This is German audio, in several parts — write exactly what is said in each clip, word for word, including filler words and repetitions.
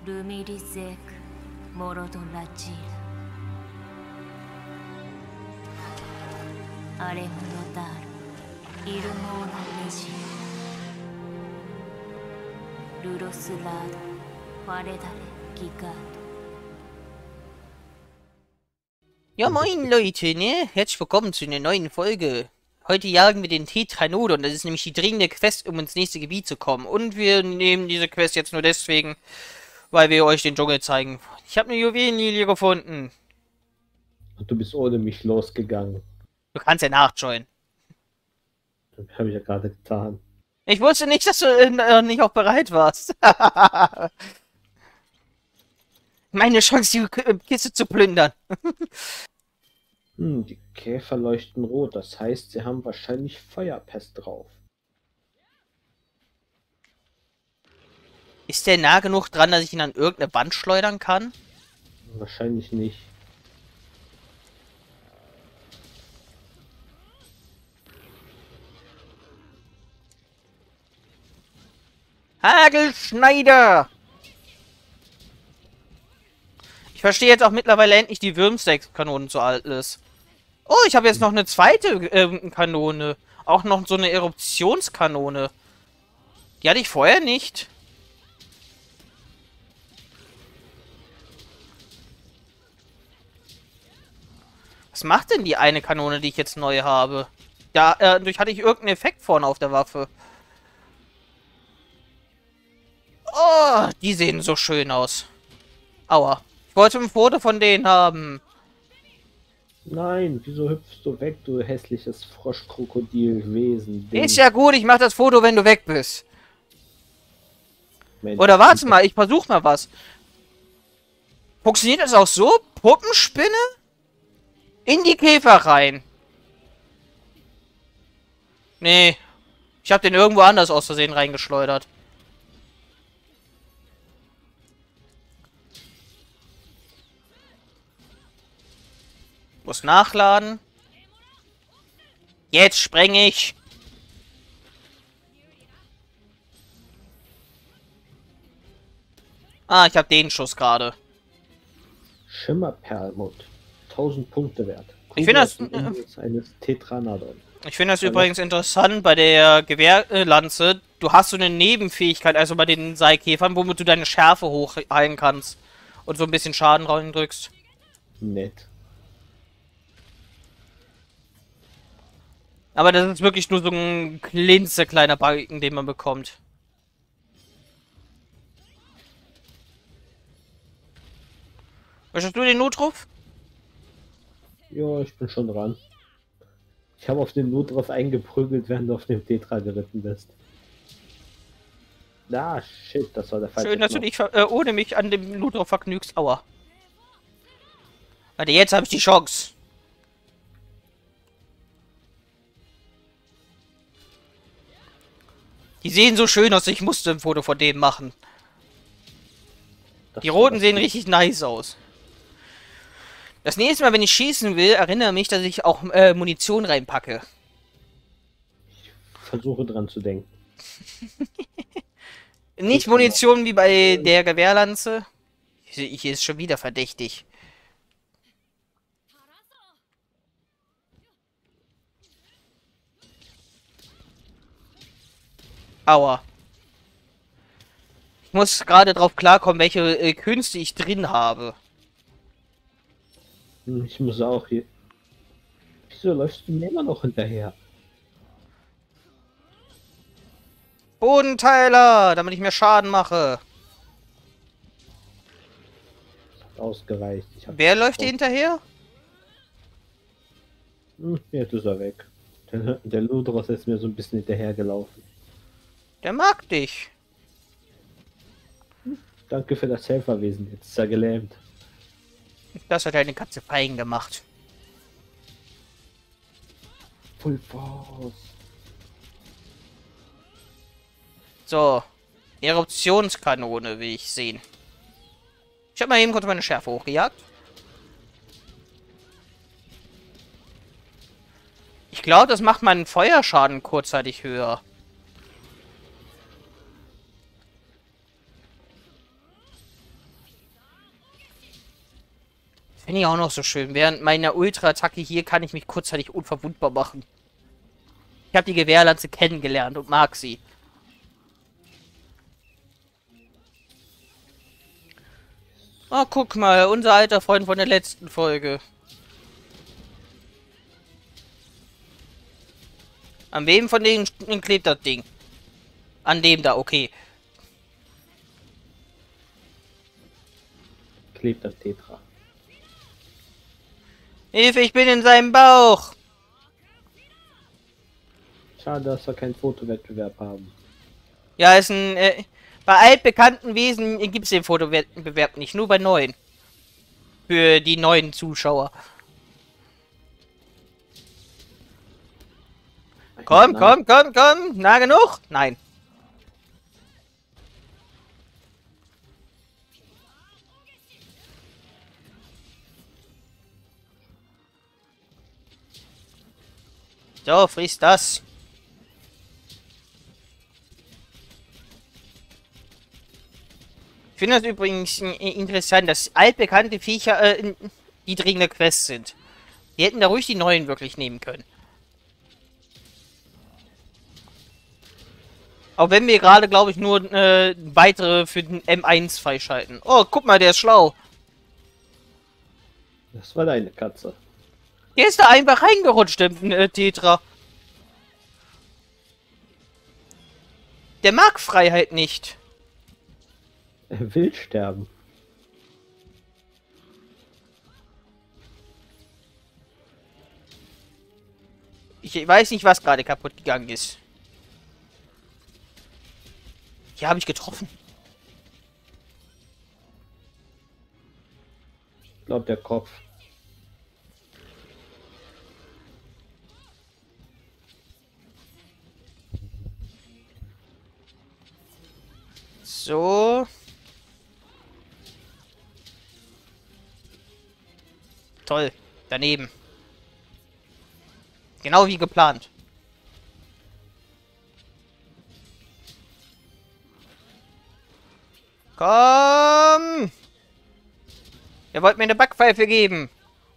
Lumirisek Morodolajil Aremunodar Ilmona Neji Luroslado Waredare Gigado. Ja, moin Leute, ne? Herzlich willkommen zu einer neuen Folge. Heute jagen wir den Tetranodon. Das ist nämlich die dringende Quest, um ins nächste Gebiet zu kommen. Und wir nehmen diese Quest jetzt nur deswegen, weil wir euch den Dschungel zeigen. Ich habe eine Juwelenlilie gefunden. Und du bist ohne mich losgegangen. Du kannst ja nachjoinen. Das habe ich ja gerade getan. Ich wusste nicht, dass du äh, nicht auch bereit warst. Meine Chance, die K Kiste zu plündern. Hm, die Käfer leuchten rot. Das heißt, sie haben wahrscheinlich Feuerpest drauf. Ist der nah genug dran, dass ich ihn an irgendeine Wand schleudern kann? Wahrscheinlich nicht. Hagelschneider! Ich verstehe jetzt auch mittlerweile endlich die Würmstack-Kanonen so alles. Oh, ich habe jetzt noch eine zweite ähm, Kanone. Auch noch so eine Eruptionskanone. Die hatte ich vorher nicht. Was macht denn die eine Kanone, die ich jetzt neu habe? Da, äh, dadurch hatte ich irgendeinen Effekt vorne auf der Waffe. Oh, die sehen so schön aus. Aua. Ich wollte ein Foto von denen haben. Nein, wieso hüpfst du weg, du hässliches Froschkrokodilwesen? Ist ja gut, ich mach das Foto, wenn du weg bist. Mensch, Oder warte mal, ich versuch mal was. Funktioniert das auch so? Puppenspinne? In die Käfer rein. Nee. Ich hab den irgendwo anders aus Versehen reingeschleudert. Muss nachladen. Jetzt spreng ich. Ah, ich habe den Schuss gerade. Schimmerperlmutt. tausend Punkte wert. Ich finde das, äh, eines Tetranodon. Ich finde das übrigens interessant bei der Gewehrlanze. Du hast so eine Nebenfähigkeit, also bei den Seilkäfern, womit du deine Schärfe hochheilen kannst. Und so ein bisschen Schaden reindrückst. Nett. Aber das ist wirklich nur so ein klitzekleiner Balken, den man bekommt. Möchtest du den Notruf? Ja, ich bin schon dran. Ich habe auf den Notruf eingeprügelt, während du auf dem Tetra geritten bist. Ah, shit, das war der falsche Schön, dass Knopf. du dich äh, ohne mich an dem Notruf vergnügst. Aua. Warte, jetzt habe ich die Chance. Die sehen so schön aus, ich musste ein Foto von denen machen. Das Die war roten das sehen nicht. richtig nice aus. Das nächste Mal, wenn ich schießen will, erinnere mich, dass ich auch äh, Munition reinpacke. Ich versuche dran zu denken. Nicht Munition wie bei der Gewehrlanze. Hier ist schon wieder verdächtig. Aua. Ich muss gerade drauf klarkommen, welche äh, Künste ich drin habe. Hm, Ich muss auch hier... Wieso läufst du mir immer noch hinterher? Bodenteiler, damit ich mehr Schaden mache. Hat ausgereicht. Ich hab Wer läuft dir hinterher? Hm, jetzt ist er weg. Der, der Ludros ist mir so ein bisschen hinterhergelaufen. Der mag dich. Danke für das Helferwesen. Jetzt ist er gelähmt. Das hat deine Katze fein gemacht. Full Force. So. Eruptionskanone will ich sehen. Ich habe mal eben kurz meine Schärfe hochgejagt. Ich glaube, das macht meinen Feuerschaden kurzzeitig höher. Finde ich auch noch so schön. Während meiner Ultra-Attacke hier kann ich mich kurzzeitig unverwundbar machen. Ich habe die Gewehrlanze kennengelernt und mag sie. Oh, guck mal, unser alter Freund von der letzten Folge. An wem von denen klebt das Ding? An dem da, okay. Klebt das Tetra. Hilfe, ich bin in seinem Bauch. Schade, dass wir keinen Fotowettbewerb haben. Ja, ist ein... Äh, bei altbekannten Wesen gibt es den Fotowettbewerb nicht, nur bei neuen. Für die neuen Zuschauer. Komm, komm, komm, komm. Na genug? Nein. So, frisst das. Ich finde das übrigens interessant, dass altbekannte Viecher äh, die dringende Quest sind. Die hätten da ruhig die neuen wirklich nehmen können. Auch wenn wir gerade, glaube ich, nur äh, weitere für den M eins freischalten. Oh, guck mal, der ist schlau. Das war deine Katze. Der ist da einfach reingerutscht, der äh, Tetra. Der mag Freiheit nicht. Er will sterben. Ich weiß nicht, was gerade kaputt gegangen ist. Hier habe ich getroffen. Ich glaube, der Kopf. So. Toll. Daneben. Genau wie geplant. Komm! Ihr wollt mir eine Backpfeife geben.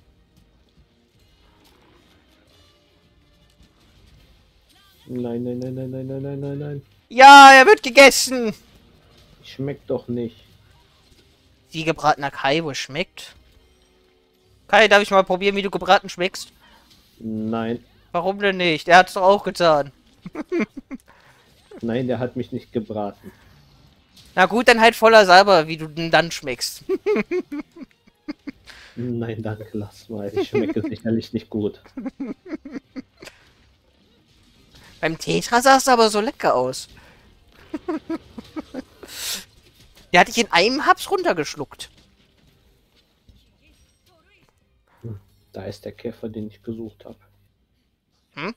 Nein, nein, nein, nein, nein, nein, nein, nein, nein. Ja, er wird gegessen. Schmeckt doch nicht. Wie gebratener Kai wohl schmeckt. Kai, darf ich mal probieren, wie du gebraten schmeckst? Nein. Warum denn nicht? Er hat's doch auch getan. Nein, der hat mich nicht gebraten. Na gut, dann halt voller Salbe, wie du denn dann schmeckst. Nein, danke, lass mal. Ich schmecke sicherlich nicht gut. Beim Tetra sah es aber so lecker aus. Der hatte ich in einem Haps runtergeschluckt. Da ist der Käfer, den ich gesucht habe. Hm?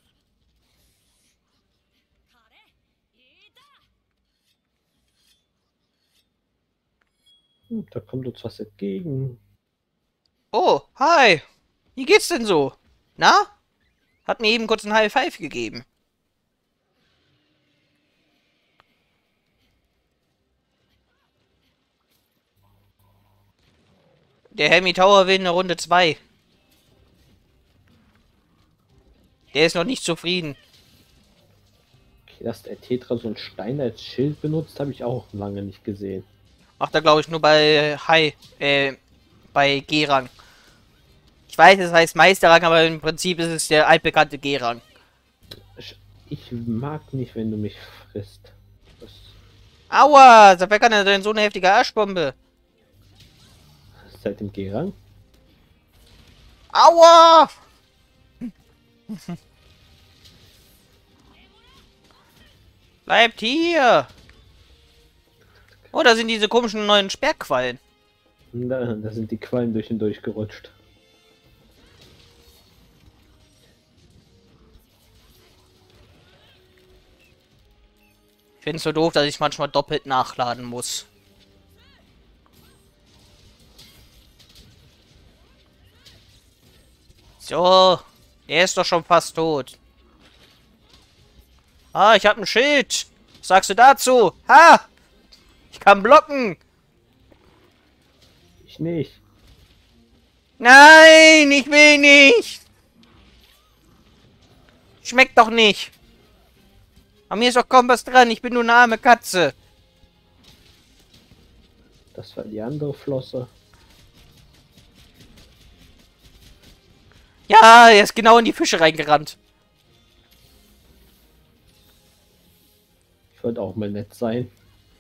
Hm, da kommt uns was entgegen. Oh, hi. Wie geht's denn so? Na? Hat mir eben kurz ein High Five gegeben. Der Helmi Tower will eine Runde zwei. Der ist noch nicht zufrieden. Okay, dass der Tetra so einen Stein als Schild benutzt, habe ich auch lange nicht gesehen. Macht er, glaube ich, nur bei High, äh, bei G-Rang. Ich weiß, es heißt Meisterrang, aber im Prinzip ist es der altbekannte G-Rang. Ich mag nicht, wenn du mich frisst. Das Aua, seit wann hat er denn so eine heftige Arschbombe? ist seit dem G-Rang. Aua! Bleibt hier! Oh, da sind diese komischen neuen Sperrquallen. Da, da sind die Quallen durch und durch gerutscht. Ich finde es so doof, dass ich manchmal doppelt nachladen muss. So, er ist doch schon fast tot. Ah, ich habe ein Schild. Was sagst du dazu? Ha! Ich kann blocken. Ich nicht. Nein, ich will nicht. Schmeckt doch nicht. Aber mir ist doch kaum was dran. Ich bin nur eine arme Katze. Das war die andere Flosse. Ja, er ist genau in die Fische reingerannt. Ich wollte auch mal nett sein.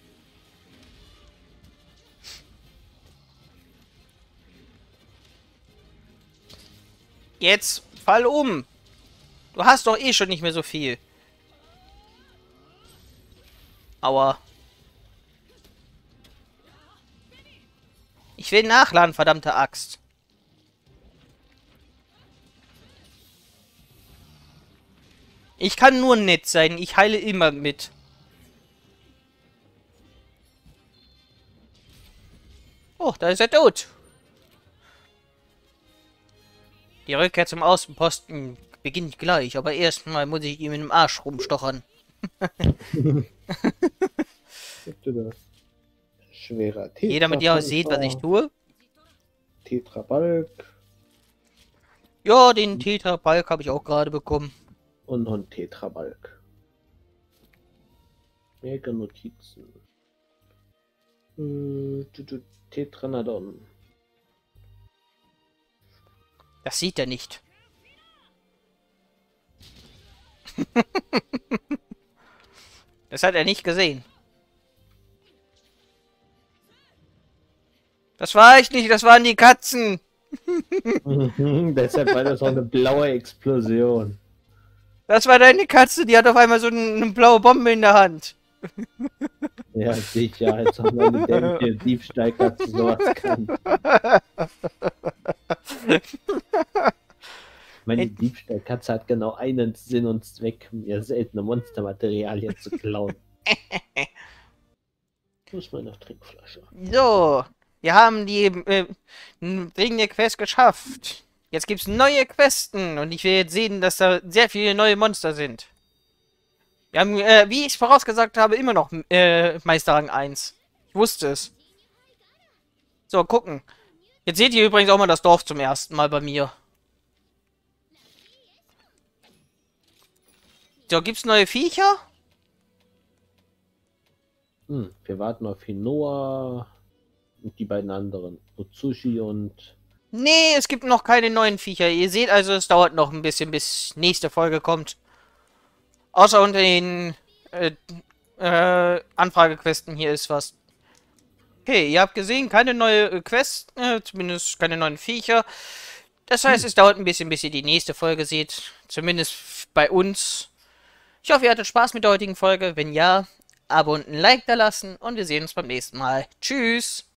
Jetzt fall um. Du hast doch eh schon nicht mehr so viel. Aua. Ich will nachladen, verdammte Axt. Ich kann nur nett sein. Ich heile immer mit. Oh, da ist er tot. Die Rückkehr zum Außenposten beginnt gleich, aber erstmal muss ich ihm in dem Arsch rumstochern. Schwerer Tetra. Jeder mit dir sieht, was ich tue. Tetrabalk. Ja, den Tetrabalk habe ich auch gerade bekommen. Und noch ein Tetrabalk. Mega Notizen. Hm, Tetranadon. Das sieht er nicht. Das hat er nicht gesehen. Das war ich nicht, das waren die Katzen. Deshalb war das auch eine blaue Explosion. Das war deine Katze, die hat auf einmal so eine, eine blaue Bombe in der Hand. Ja, sicher, als ob meine dämliche Diebstahlkatze sowas kann. Meine Diebstahlkatze hat genau einen Sinn und Zweck, mir seltene Monstermaterialien zu klauen. Wo ist meine Trinkflasche? So, wir haben die äh, dringende Quest geschafft. Jetzt gibt's neue Questen und ich will jetzt sehen, dass da sehr viele neue Monster sind. Wir haben, äh, wie ich vorausgesagt habe, immer noch äh, Meisterrang eins. Ich wusste es. So, gucken. Jetzt seht ihr übrigens auch mal das Dorf zum ersten Mal bei mir. So, gibt's neue Viecher? Hm, wir warten auf Hinoa und die beiden anderen. Utsushi und... Nee, es gibt noch keine neuen Viecher. Ihr seht also, es dauert noch ein bisschen, bis nächste Folge kommt. Außer unter den äh, äh, Anfragequesten hier ist was. Okay, ihr habt gesehen, keine neue äh, Quest, äh, zumindest keine neuen Viecher. Das heißt, hm. es dauert ein bisschen, bis ihr die nächste Folge seht. Zumindest bei uns. Ich hoffe, ihr hattet Spaß mit der heutigen Folge. Wenn ja, Abo und ein Like da lassen und wir sehen uns beim nächsten Mal. Tschüss!